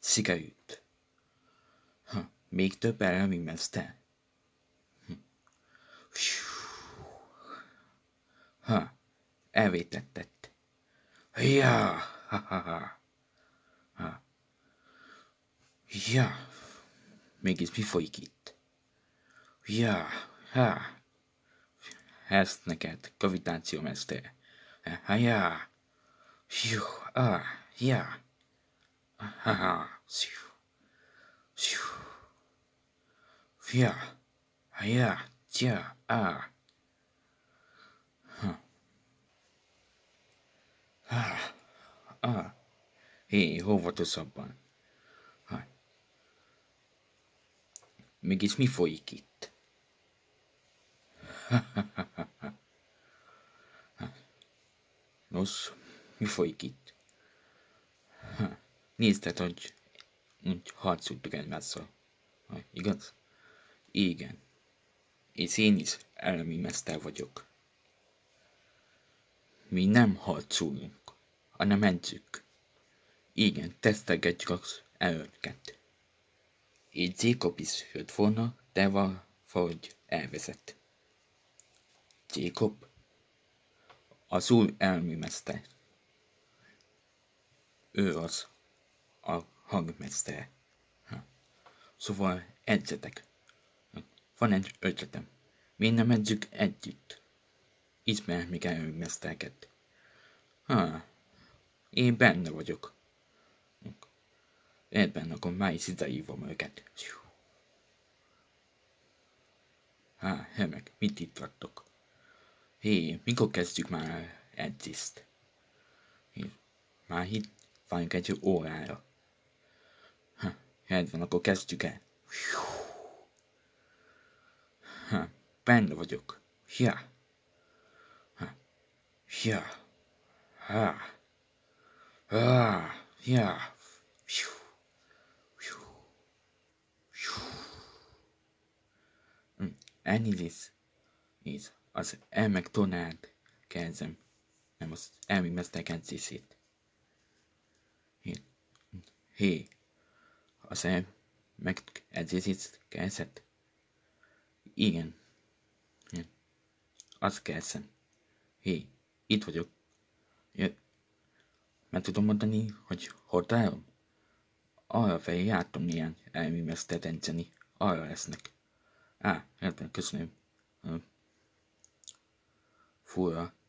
Sikerült. Még több elemi mester. Elvétettett. Ja, Ja, mégis mi folyik itt? Ja, ez neked, gravitációmester. Ja, ja, ja, Hé, óvatosabban. Mégis mi folyik itt? Nos, mi folyik itt? Nézd, hogy harcoltuk egymással. Igaz? Igen. És én is elemi mester vagyok. Mi nem harcolunk, hanem edzük. Igen, tesztelgetjük az erőnket. És Jacob is jött volna, de valahogy elvezett. Jacob? Az új elmi mester. Ő az a hangmester. Szóval edzetek. Van egy ötletem. Miért nem edzük együtt? Ismer még elmesztelket. Én benne vagyok. Ebben akkor már is ideívom őket. Hemek, mit itt vagytok? Hé, mikor kezdjük már edzést? Már itt várjunk egy órára. Van, akkor kezdjük el. Benne vagyok. Ja. Elnézést. Nézd, az elmek tonát kezdem. Nem az elmi mesztek edzését. Hé, az elmek edzését kezdett? Igen. Azt kezdem. Hé, itt vagyok. Meg tudom mondani, hogy hol találom? Arra felé jártam ilyen elmi mesztert edzeni. Arra lesznek. Értem, köszönöm. Fura.